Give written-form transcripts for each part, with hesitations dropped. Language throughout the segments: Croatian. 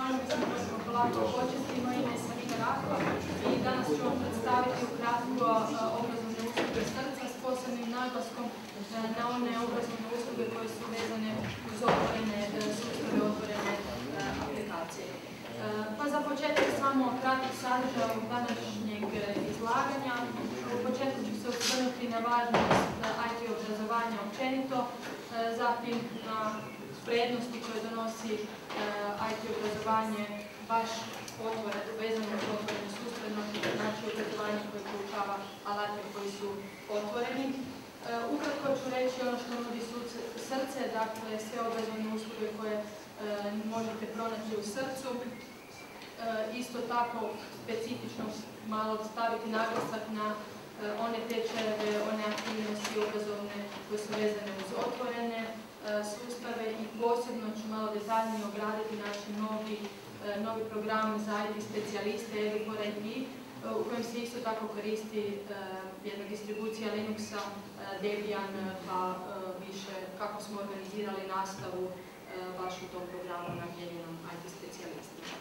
Uglavnom mislim da smo polako početi, moje ime je Sabina Rako i danas ću vam predstaviti ukratko obrazovne usluge srca s posebnim naglaskom na one obrazovne usluge koje su vezane uz otvorene sustave, otvorene aplikacije. Pa za početak samo kratak sadržaj današnjeg izlaganja. U početku ću se osvrnuti na važnost IT obrazovanja općenito, zatim na prednosti koje donosi IT obrazovanje baš vezano uz otvorene sustave, znači obrazovanje koje poučava alate koji su otvoreni. Ukratko ću reći ono što nudi srce, dakle sve obrazovne usluge koje možete pronaći u srcu. Isto tako specifično malo staviti naglasak na one tečajeve, one aktivnosti obrazovne koje su vezane uz otvorene sustave i posebno ću malo detaljnije obraditi naš novi program za IT specijaliste EduFor-IT u kojem se isto tako koristi jedna distribucija Linuxa, Debian, pa više kako smo organizirali nastavu baš u tom programu namijenjenom IT specialistima.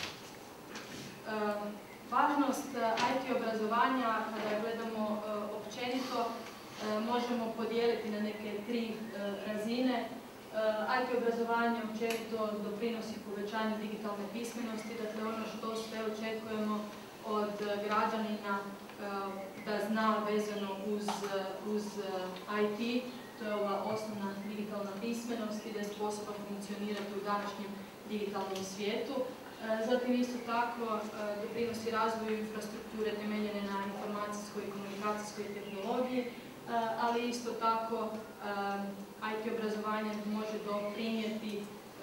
Važnost IT obrazovanja, kada gledamo općenito, možemo podijeliti na neke tri razine. IT obrazovanje općenito doprinosi povećanju digitalne pismenosti, dakle ono što sve očekujemo od građanina da zna vezano uz IT, to je ova osnovna digitalna pismenost i da je sposoban funkcionirati u današnjem digitalnom svijetu. Zatim isto tako doprinosi razvoju infrastrukture temeljene na informacijskoj i komunikacijskoj tehnologiji, ali isto tako IT obrazovanje može doprinijeti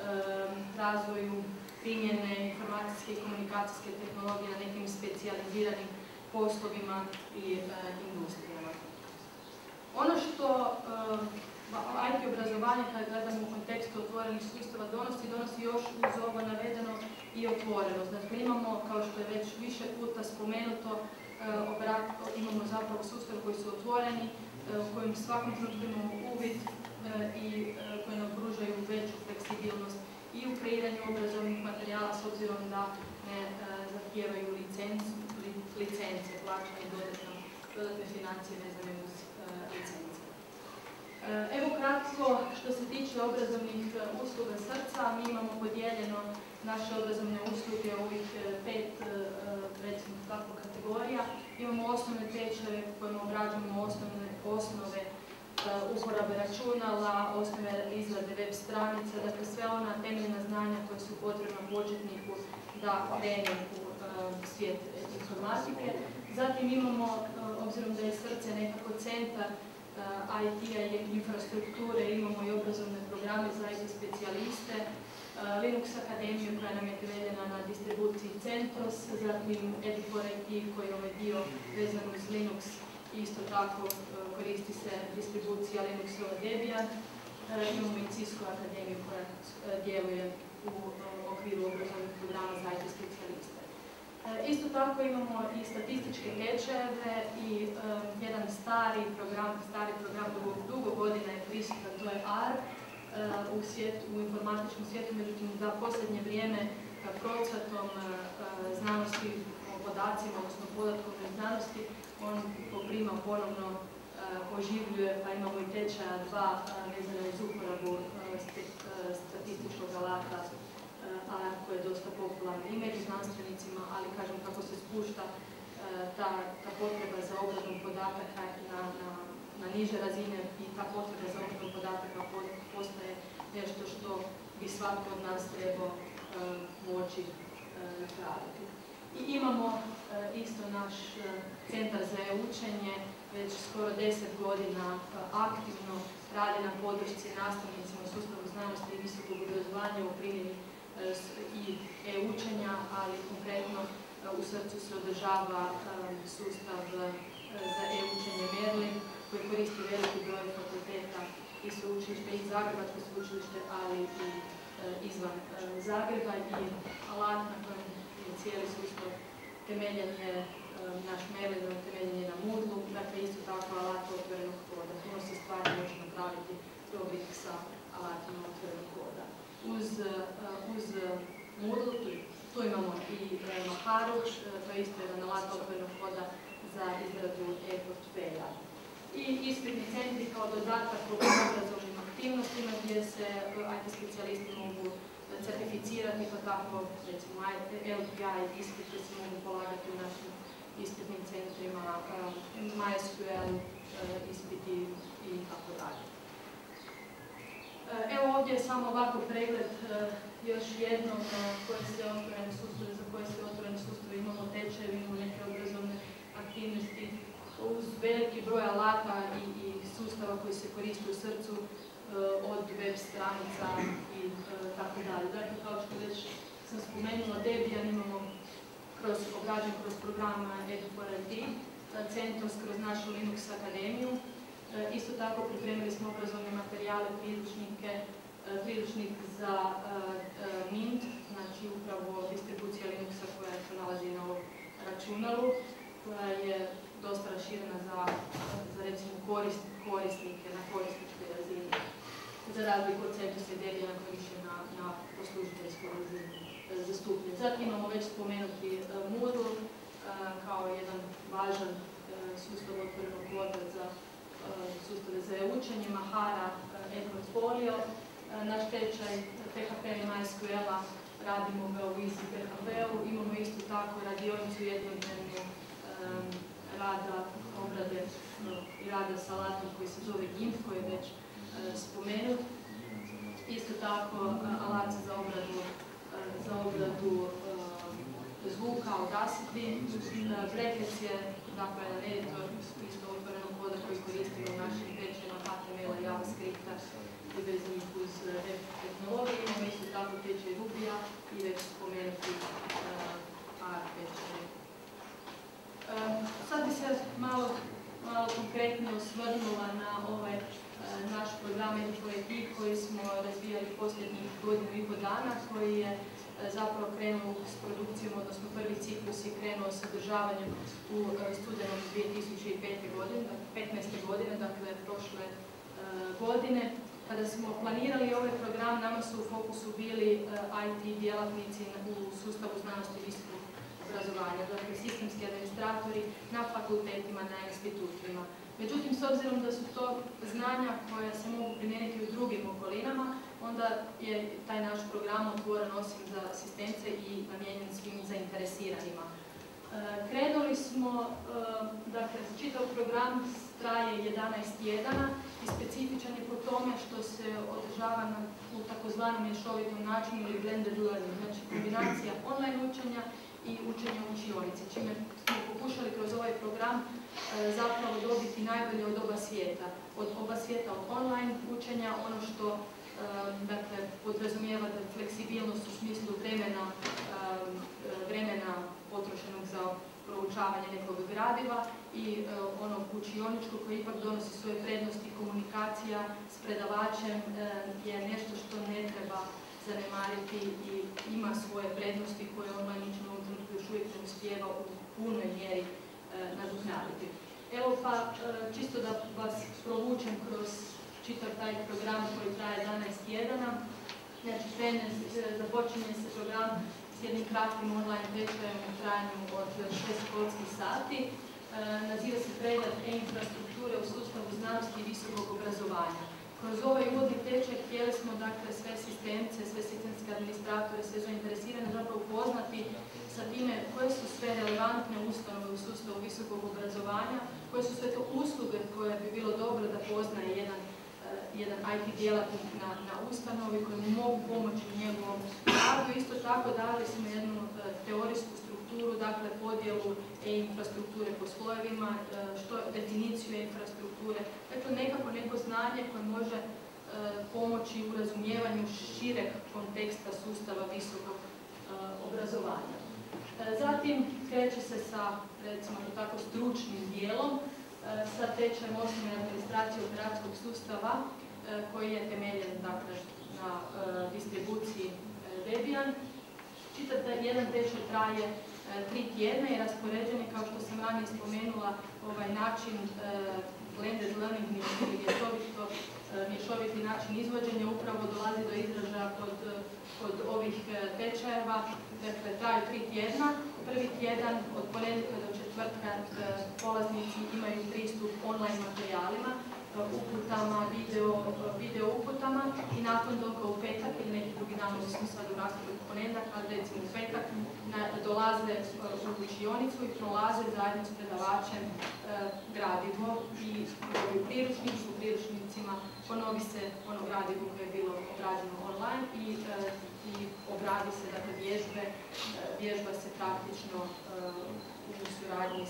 razvoju primjene informacijske i komunikacijske tehnologije na nekim specijaliziranim poslovima i industrijama. Ono što IT obrazovanje, kada gledamo u kontekstu otvorenih sustava, donosi još uz ovo navedeno i otvorenost. Dakle, imamo, kao što je već više puta spomenuto, imamo zapravo sustave koji su otvoreni, u kojim svakom trenutku imamo uvid i koji nam pružaju veću fleksibilnost i u kreiranju obrazovnih materijala s obzirom da ne zahtijevaju licence, plaćanje dodatne financije vezane uz licence. Evo kratko, što se tiče obrazovnih usluga srca, mi imamo podijeljeno naše obrazovne usluge u ovih 5, recimo tako, kategorija. Imamo osnovne tečajeve kojima obrađujemo osnove uporabe računala, osnove izrade web stranica, dakle sve ona temeljna znanja koja su potrebna početniku da krene u svijet informatike. Zatim imamo, obzirom da je srce nekako centar IT-a i infrastrukture, imamo i obrazovne programe za IT specijaliste, Linux akademiju koja nam je temeljena na distribuciji CentOS, zatim EduFor-IT koji je ovaj dio vezan uz Linux, isto tako koristi se distribucija Linuxova Debian, imamo i Cisco akademiju koja djeluje u okviru obrazovnih programa za IT specijaliste. Isto tako imamo i statističke tečajeve i jedan stari program dugo godina je prisutan, to je R u informatičkom svijetu, međutim za posljednje vrijeme procvatom znanosti o podacima, odnosno podatkovne znanosti, on poprima ponovno oživljuje, pa imamo i tečaja 2 vezane uz uporabu statističkog alata koji je dosta popularan i među znanstvenicima, ali kažem kako se spušta ta potreba za obradom podataka na niže razine i ta potreba za obradom podataka postaje nešto što bi svatko od nas trebao moći napraviti. I imamo isto naš centar za e-učenje, već skoro 10 godina aktivno radi na podršci nastavnicima u sustavu znanosti i visokog obrazovanja u primjeni i e-učenja, ali konkretno u srcu se održava sustav za e-učenje Merlin koji koristi veliki broj fakulteta i sveučilište i Zagrebačko sveučilište, ali i izvan Zagreba i alat na kojem je cijeli sustav temeljen je naš Merlin, temeljen je na Moodlu, dakle isto tako alat otvorenog koda. Puno se stvari može napraviti dobit sa alatima otvorenog koda. Uz Moodle, tu imamo i Maharu, to je isto jedan alat otvorenog koda za izradu e-portfelja. I ispitni centri kao dodatak u obrazovnim aktivnostima gdje se IT specijalisti mogu certificirati, pa tako recimo LPI ispite se mogu polagati u našim ispitnim centrima, MySQL ispiti i tako dalje. Evo ovdje je samo ovako pregled još jednom koje se otvorene sustave, za koje se otvorene sustave imamo tečajevi, imamo neke obrazovne aktivnosti uz veliki broj alata i sustava koji se koriste u srcu od web stranica i tako dalje. Dakle, kao što već sam spomenula, Debian imamo obrađen kroz program Edu4IT, CentOS kroz našu Linux akademiju. Isto tako pripremili smo obrazovne materijale, priručnik za Mint, znači upravo distribucija Linuxa koja se nalazi na ovom računalu, koja je dosta raširena za recimo korisnike na korisničkoj razini, za razliku od CentOS-a i Debiana koji više na poslužiteljskoj razini zastupljen. Zatim imamo već spomenuti Moodle kao jedan važan sustav otvorenog koda za sustave za učenje, Mahara, e-portfolio. Naš tečaj PHP i MySQL-a radimo ga u Easy PHP-u. Imamo isto tako radionicu jednodnevnu rada, obrade i rada sa alatom koji se zove GIMP, koji je već spomenut. Isto tako alat za obradu zvuka, Audacity. Brackets je dakle jedan editor isto otvorenog koda koji koristimo u našim tečajima HTML-a i JavaScripta i vezanih uz tehnologije. Imamo isto tako tečaj Rubija i već spomenuti par tečaja. Sad bi se malo konkretno osvrnula na ovaj naš program Edu4IT koji smo razvijali posljednjih godinu i pol dana, koji je zapravo krenuo s produkcijom, odnosno prvi ciklus je krenuo s održavanjem u studenom 2015. godine, dakle prošle godine. Kada smo planirali ovaj program, nama su u fokusu bili IT djelatnici u sustavu znanosti i visokog obrazovanja, dakle sistemski administratori na fakultetima, na institutima. Međutim, s obzirom da su to znanja koja se mogu primijeniti u drugim okolinama, onda je taj naš program otvoren osim za asistence i namijenjen svim zainteresiranima. Krenuli smo, dakle, čitav program traje 11 tjedana i specifičan je po tome što se održava u takozvanom mješovitom načinu ili blended learning, znači kombinacija online učenja i učenja u učionici, čime smo pokušali kroz ovaj program zapravo dobiti najbolje od oba svijeta. Od oba svijeta od online učenja, ono što dakle, podrazumijeva da fleksibilnost u smislu vremena potrošenog za proučavanje nekog gradiva i onog učioničkog koji ipak donosi svoje prednosti. Komunikacija s predavačem je nešto što ne treba zanemariti i ima svoje prednosti koje online učenje u ovom trenutku još uvijek ne uspijeva u punoj mjeri nadoknaditi. Evo pa čisto da vas provučem kroz čitav taj program koji traje 11 tjedana. Znači, započinje se program s jednim kratkim online tečajem u trajanju od 6 školskih sati. Naziva se pregled e-infrastrukture u sustavu znanosti i visokog obrazovanja. Kroz ovaj uvodni tečaj htjeli smo dakle sve sistemce, sve sistemske administratore, sve zainteresirane zapravo upoznati sa time koje su sve relevantne ustanove u sustavu visokog obrazovanja, koje su sve to usluge koje bi bilo dobro da poznaje jedan IT djelatnik na ustanovi koji mu mogu pomoći u njegovom radu. Isto tako dali smo jednu teorijsku strukturu, dakle podjelu e-infrastrukture po slojevima, definiciju e-infrastrukture, dakle neko znanje koje može pomoći u razumijevanju šireg konteksta sustava visokog obrazovanja. Zatim kreće se sa, recimo tako, stručnim dijelom, sa tečajem osnovne administracije operacijskog sustava koji je temeljen dakle, na distribuciji Debian. Čitav jedan tečaj traje 3 tjedna i raspoređen je, kao što sam ranije spomenula, ovaj način blended learning ili mješoviti način izvođenja upravo dolazi do izražaja kod ovih tečajeva tečajeva, dakle traju 3 tjedna. Prvi tjedan od ponedjeljka do četvrtka polaznici imaju pristup online materijalima, uputama, video uputama i nakon toga u petak ili neki drugi dan, mi smo sad u rasporedu ponedjeljak, ali recimo u petak dolaze u učionicu i prolaze zajedno s predavačem gradivo i u priručnicima ponovi se ono gradivo koje je bilo obrađeno online i obradi se, dakle, vježba se praktično u suradnji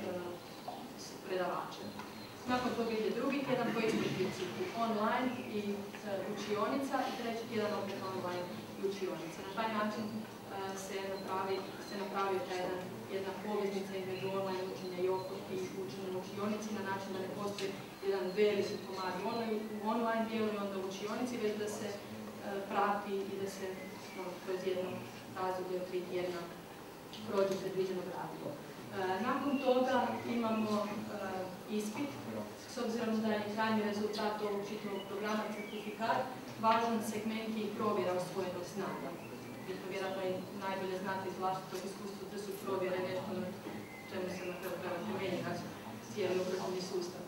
s predavačem. Nakon toga ide drugi tjedan po istom principu online i učionica i treći tjedan opet online i učionica. Na taj način se napravi ta jedna poveznica između online učenja i učenja u učionici na način da ne postoji jedan veliki komad u online dijelu i onda u učionici, već da se prati i da se kroz jedno razdoblje od 3 tjedna prođe predviđeno gradivo. Nakon toga imamo ispit, s obzirom da je krajnji rezultat ovog čitavog programa certifikat, važan segment i provjera osvojenog znanja. Vi to vjerojatno i najbolje znate iz vlastitog iskustva da su provjere nešto na čemu se na kraju treba temeljiti cijeli obrazovni sustav.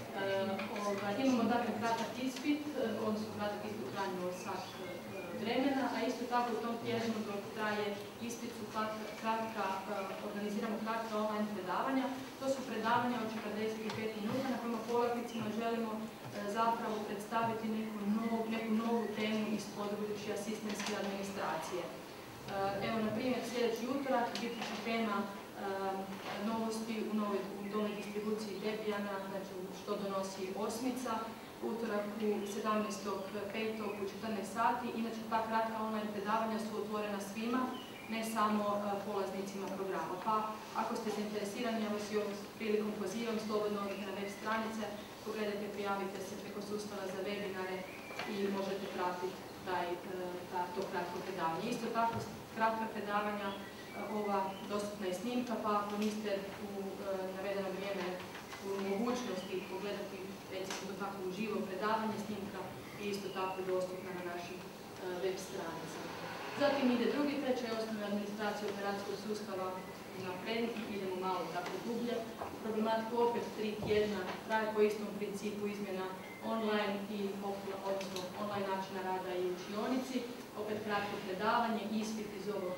Imamo dakle kratak ispit, odnosno kratak ispit u trajanju od sat vremena, a isto tako u tom tjednu dok traje ispit su organiziramo kratka online predavanja. To su predavanja od 45 minuta na kojima polaznicima želimo zapravo predstaviti neku novu temu iz područja sistemske administracije. Evo, na primjer, sljedeći utorak biti će tema novosti u novoj distribuciji Debiana, znači što donosi osmica, utorak u 17.5. u 14 sati. Inače, ta kratka online predavanja su otvorena svima, ne samo polaznicima programa. Pa, ako ste zainteresirani, ja vas i ovom prilikom pozivam, slobodno odite na web stranice, pogledajte, prijavite se preko sustava za webinare i možete pratiti to kratko predavanje. Isto tako, kratka predavanja, ova dostupna je snimka, pa ako niste u navedeno vrijeme u mogućnosti pogledati, recimo to tako uživo predavanje, snimka je isto tako dostupna na našim web stranicama. Zatim ide drugi tečaj, osnovna administracija operacijskog sustava napred, idemo malo tako dublje. Problematika opet 3 tjedna, traje po istom principu izmjena online i odnosno online načina rada i učionici, opet kratko predavanje, ispit iz ovog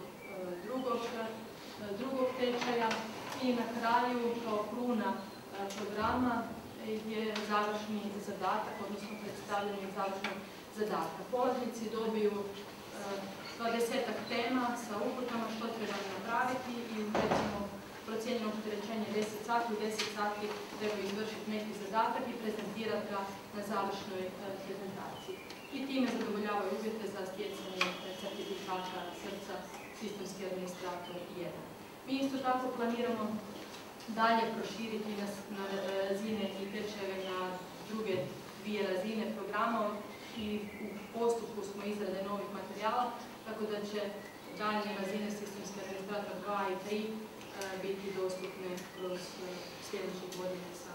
drugog tečaja i na kraju kao kruna programa je završni zadatak, odnosno predstavljanje završnog zadatka. Polaznici dobiju 20-ak tema sa uputama što treba napraviti i recimo procijenjeno opterećenje 10 sati, u 10 sati treba izvršiti neki zadatak i prezentirati ga na završnoj prezentaciji. I time zadovoljavaju uvjete za stjecanje certifikata srca sistemski administrator 1. Mi isto tako planiramo dalje proširiti na razine i tečajeve na druge 2 razine programa i u postupku smo izrade novih materijala, tako da će daljnje razine sistemski administrator 2 i 3 biti dostupne kroz sljedeće godine za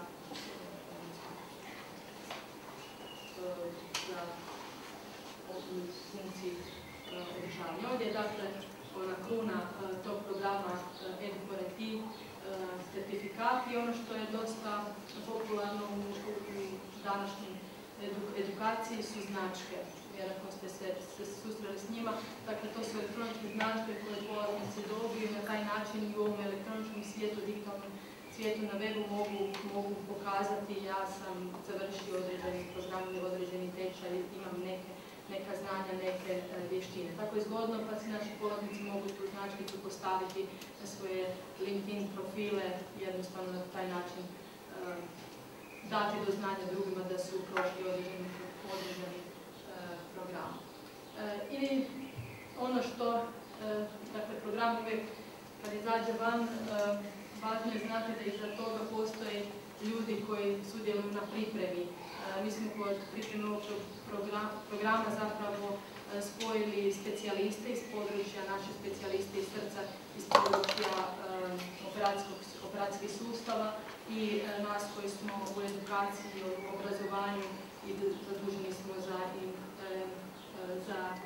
funkciji održavanja. Ovdje je dakle ona kruna tog programa EduCorrectiv certifikat i ono što je dosta popularno u današnjim edukaciji su značke. Vjerojatno ste se susreli s njima. Dakle, to su elektroničke značke koje polaznici dobiju i na taj način i u ovom elektroničkom svijetu, digitalnom svijetu na webu mogu pokazati ja sam završio određeni program ili određeni tečaj, imam neka znanja, neke vještine. Tako je zgodno pa se naši polaznici mogu tu značkicu postaviti na svoje LinkedIn profile, jednostavno na taj način dati do znanja drugima da su prošli određeni program. I ono što, dakle, program uvijek kad izađe van, važno je znati da iza toga postoje ljudi koji sudjeluju na pripremi. Mi smo kod pripreme ovog programa zapravo spojili specijaliste iz područja, naše specijaliste iz srca, iz područja operacijskih sustava i nas koji smo u edukaciji, u obrazovanju i zaduženi smo za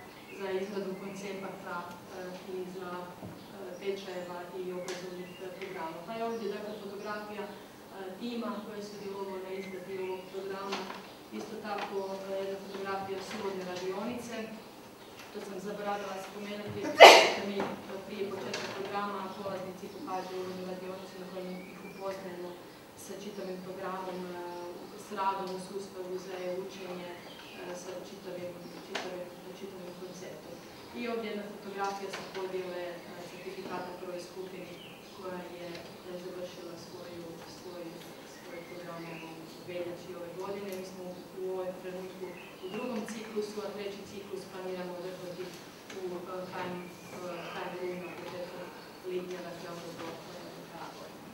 za izradu koncepata i za tečajeva i obrazovnih programa. Pa je ovdje dakle fotografija tima koji je sudjelovao na izradi ovog programa, isto tako jedna fotografija suvodne radionice. To sam zaboravila spomenuti, da mi prije početka programa polaznici pohađaju uvodnu radionicu na kojoj ih upoznajemo sa čitavim programom, s radom u sustavu za učenje, sa čitavim konceptom. I ovdje jedna fotografija sa podjele certifikata prvoj skupini koja je završila svoj program u veljači ove godine. Mi smo u ovom trenutku u drugom ciklusu, a treći ciklus planiramo održati u HMU na početku lipnja, dakle ono do kraja godine.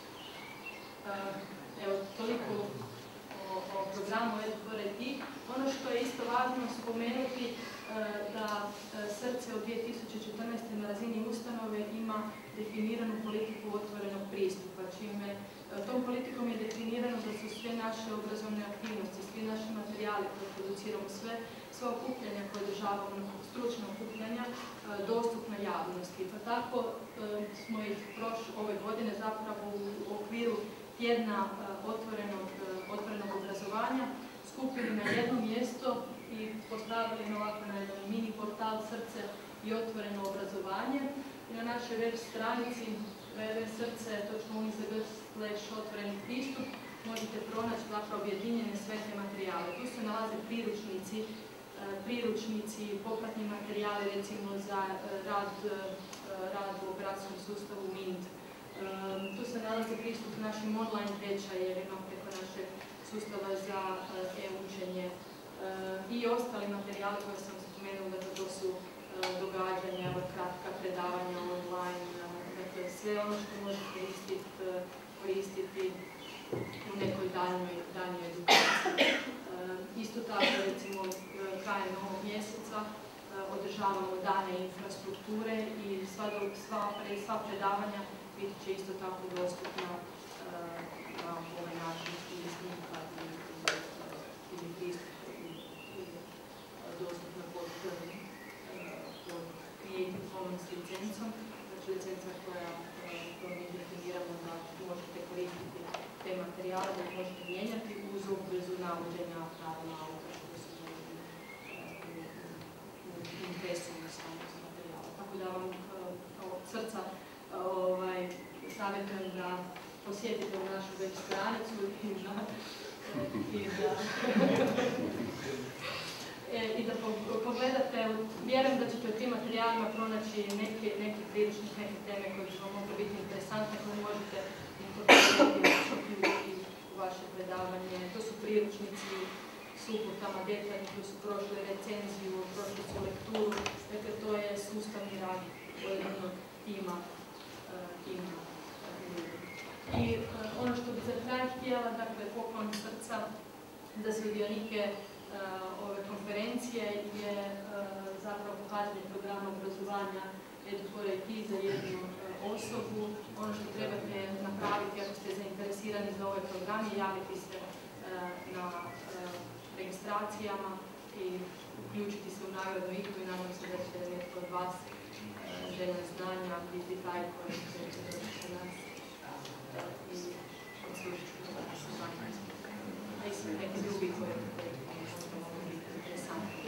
Evo, toliko o programu Ed4IT. Ono što je isto važno spomenuti da Srce od 2014. na razini ustanove ima definiranu politiku otvorenog pristupa, čime tom politikom je definirano da su sve naše obrazovne aktivnosti, svi naši materijali koje produciramo, sve okupljanja koje održavamo, stručna okupljanja, dostupna javnosti. Pa tako smo ih ove godine zapravo u okviru tjedna otvorenog obrazovanja skupili na jedno mjesto i postavili na jedan mini portal Srce i otvoreno obrazovanje. I na našoj web stranici www.srce.unizg/otvoreni pristup možete pronaći zapravo objedinjene sve te materijale. Tu se nalaze priručnici, popratni materijali recimo za rad u operacijskom sustavu MINT. Tu se nalazi pristup našim online tečajevima preko našeg sustava za e-učenje i ostali materijali koje sam spomenula, da to su događanja, kratka predavanja online, dakle sve ono što možete koristiti u nekoj daljnjoj edukaciji. Isto tako, recimo, krajem ovog mjeseca održavamo dane infrastrukture i sva predavanja biti će isto tako dostupna na ovaj način ili snimka ili pristup dostupna pod Creative Commons licencom, znači licenca koja mi definiramo da možete koristiti te materijale, da ih možete mijenjati uz obvezu navođenja pravila autora koji su u impresiju samog materijala. Tako da vam od srca savjetujem da posjetite u našu web stranicu i da pogledate. Vjerujem da ćete u tim materijalima pronaći neki priručnik, neke teme koje će vam mogu biti interesantne, koje možete inkorporirati u vaše predavanje. To su priručnici s uputama detaljni koji su prošli recenziju, prošli su lekturu. Dakle, to je sustavni rad pojedinog tima. I ono što bi za kraj htjela, dakle, poklon Srca za sudionike ove konferencije je zapravo pohađanje programa obrazovanja Ed4IT za jednu osobu. Ono što trebate napraviti ako ste zainteresirani za ovaj program je javiti se na registracijama i uključiti se u nagradnu igru i nadam se da će netko od vas željen znanja biti taj koji će doći se nas i odslušiti da se znanje. A i sve neki drugi koji možda mogu biti interesantni.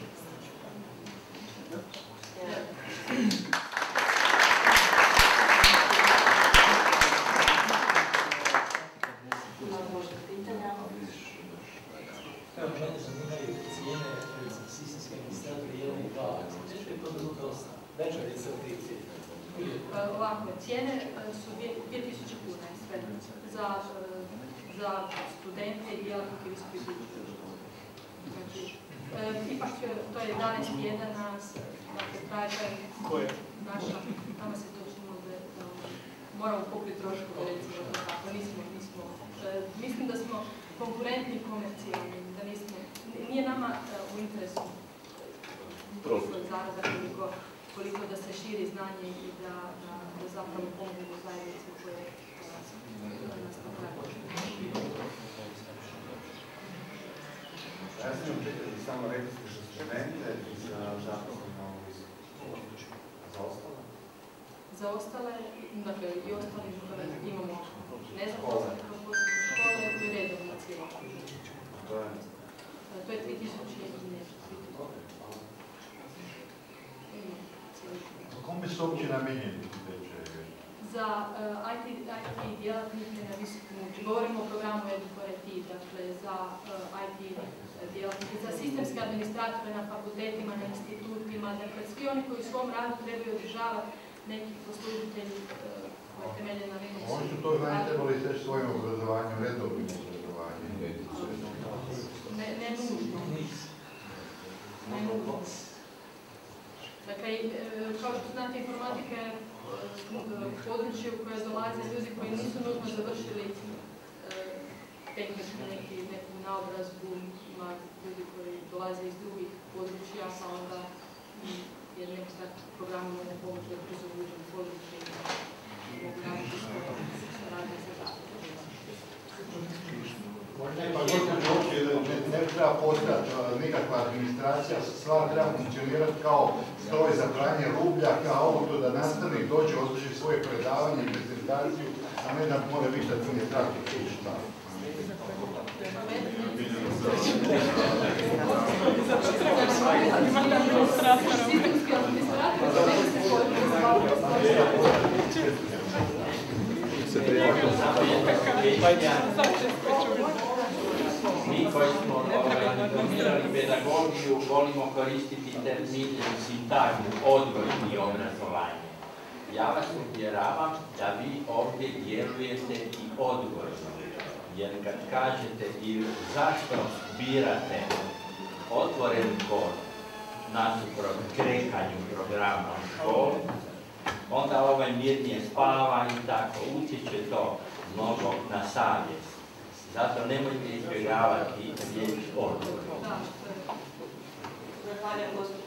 Možda pitanja? Evo, mene zanimaju cijene sistemske administratora 1 i 2. Nešto je to bilo dosta. Veća je certifikat. Ovako, cijene su 2000 kuna za studente i djelatnike visokih učilišta. Znači, ipak to je 11 tjedana, dakle, traje naša, nama se to činilo da moramo pokriti troškove, recimo tako, mislim da smo konkurentni i komercijalni, da nije nama u interesu zarada koliko da se širi znanje i da zapravo pomogu zajednici koje nas napravaju. Ja sam vam čekati samo rekli ste što ste menite za zapravo na ovom Za ostale, dakle i ostali imamo nezaposlene kroz posebne škole i redovna cijela. To je 3000 i nešto. Kome su uopće namijenjeni ti tečajevi? Za IT djelatnike na visokom učilištu. Govorimo o programu EduCore-IT, dakle za IT djelatnike, za sistemske administratore na fakultetima, na institutima, dakle svi oni koji u svom radu trebaju održavati neki poslužitelji koji temelje na Linuxu. Oni su to znanje trebali steći svojim obrazovanjem, redovnim obrazovanjem. Ne nužno. Ne nužno. Dakle, kao što znate, informatika je područje u koje dolaze ljudi koji nisu nužno završili tehničku neku naobrazbu, ima ljudi koji dolaze iz drugih područja, pa onda je neki sad program mogu pomoći da brzo uđe u područje i mogu raditi svoje radne zadatke. Pa gospođo, uopće ne treba postojati nikakva administracija, stvar treba funkcionirati kao stroj za pranje rublja, kao auto da nastavnik dođe, održi svoje predavanje i prezentaciju, a ne da mora biti administrator i šta. Sistemski administrator za mene se Mi koji smo diplomirali pedagogiju volimo koristiti termin sintagmu odgoj i obrazovanje. Ja vas uvjeravam da vi ovdje djelujete i odgojno, jer kad kažete i zašto birate otvoren kod nasuprot krekanju programa u školi, onda mirnije spava i tako utječe to mnogo na savjest. Zato nemojte izbjegavati riječ odgoj. Zahvaljujem,